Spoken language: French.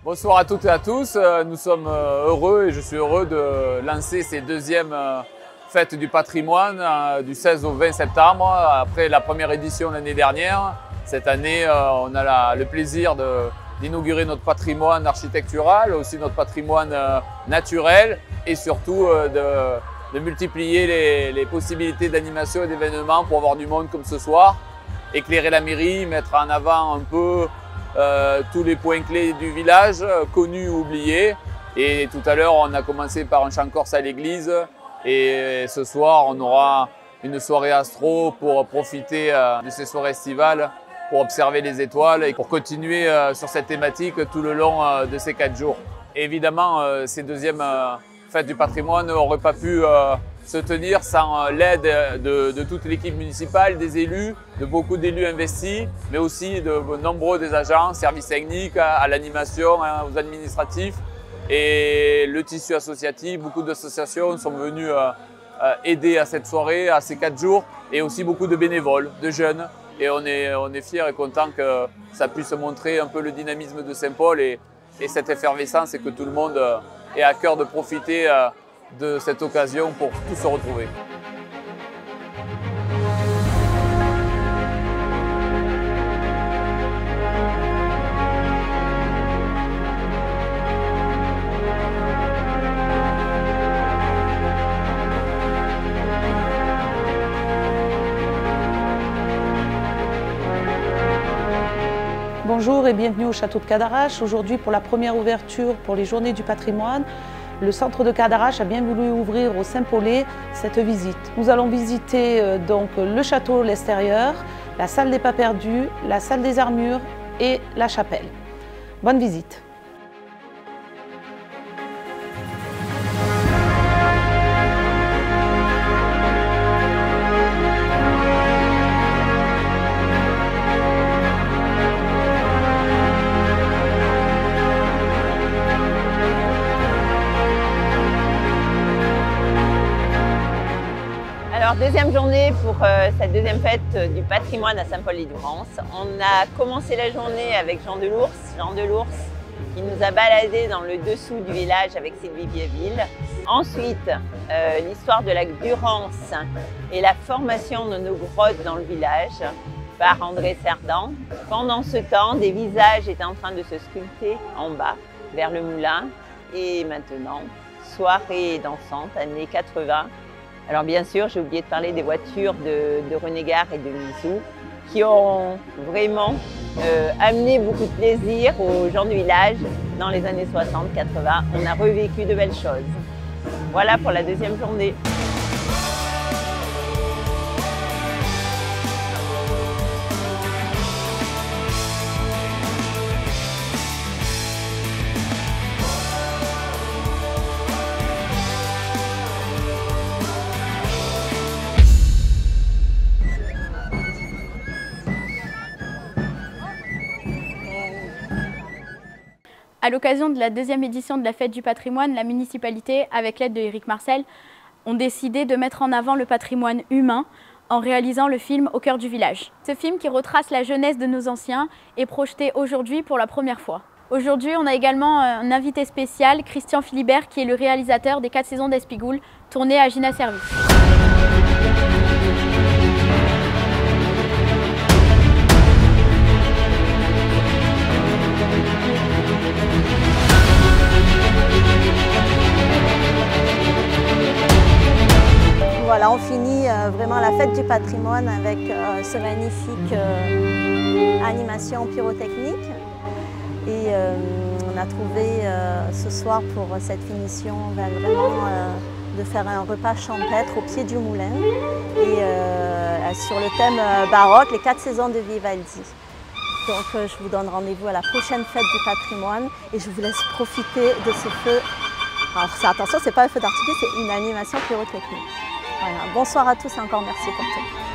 Bonsoir à toutes et à tous, nous sommes heureux et je suis heureux de lancer ces deuxièmes fêtes du patrimoine du 16 au 20 septembre après la première édition l'année dernière. Cette année, on a le plaisir d'inaugurer notre patrimoine architectural, aussi notre patrimoine naturel et surtout de multiplier les possibilités d'animation et d'événements pour avoir du monde comme ce soir, éclairer la mairie, mettre en avant un peu tous les points clés du village, connus ou oubliés. Et tout à l'heure, on a commencé par un chant corse à l'église. Et ce soir, on aura une soirée astro pour profiter de ces soirées estivales, pour observer les étoiles et pour continuer sur cette thématique tout le long de ces 4 jours. Et évidemment, ces deuxièmes fêtes du patrimoine n'auraient pas pu se tenir sans l'aide de toute l'équipe municipale, des élus, de beaucoup d'élus investis, mais aussi de nombreux des agents, services techniques, à l'animation, aux administratifs et le tissu associatif. Beaucoup d'associations sont venues aider à cette soirée, à ces 4 jours, et aussi beaucoup de bénévoles, de jeunes. Et on est fiers et contents que ça puisse montrer un peu le dynamisme de Saint-Paul et cette effervescence et que tout le monde ait à cœur de profiter de cette occasion pour tous se retrouver. Bonjour et bienvenue au château de Cadarache. Aujourd'hui, pour la première ouverture pour les Journées du patrimoine, le centre de Cadarache a bien voulu ouvrir aux Saint-Paulais cette visite. Nous allons visiter donc le château, l'extérieur, la salle des pas perdus, la salle des armures et la chapelle. Bonne visite. Alors, deuxième journée pour cette deuxième fête du patrimoine à Saint-Paul-et-Douarrens. On a commencé la journée avec Jean Delours qui nous a baladés dans le dessous du village avec Sylvie Vieville. Ensuite, l'histoire de lac Durance et la formation de nos grottes dans le village par André Cerdan. Pendant ce temps, des visages étaient en train de se sculpter en bas, vers le moulin. Et maintenant, soirée dansante, années 80. Alors bien sûr, j'ai oublié de parler des voitures de Renégard et de Misou qui ont vraiment amené beaucoup de plaisir aux gens du village dans les années 60-80. On a revécu de belles choses. Voilà pour la deuxième journée. À l'occasion de la deuxième édition de la Fête du patrimoine, la municipalité, avec l'aide de Éric Marcel, ont décidé de mettre en avant le patrimoine humain en réalisant le film Au cœur du village. Ce film qui retrace la jeunesse de nos anciens est projeté aujourd'hui pour la première fois. Aujourd'hui, on a également un invité spécial, Christian Philibert, qui est le réalisateur des 4 saisons d'Espigoule, tournées à Gina Service. Voilà, on finit vraiment la fête du patrimoine avec ce magnifique animation pyrotechnique. Et on a trouvé ce soir pour cette finition vraiment de faire un repas champêtre au pied du moulin et sur le thème baroque, les 4 saisons de Vivaldi. Donc je vous donne rendez-vous à la prochaine fête du patrimoine et je vous laisse profiter de ce feu. Alors attention, ce n'est pas un feu d'artifice, c'est une animation pyrotechnique. Voilà. Bonsoir à tous et encore merci pour tout.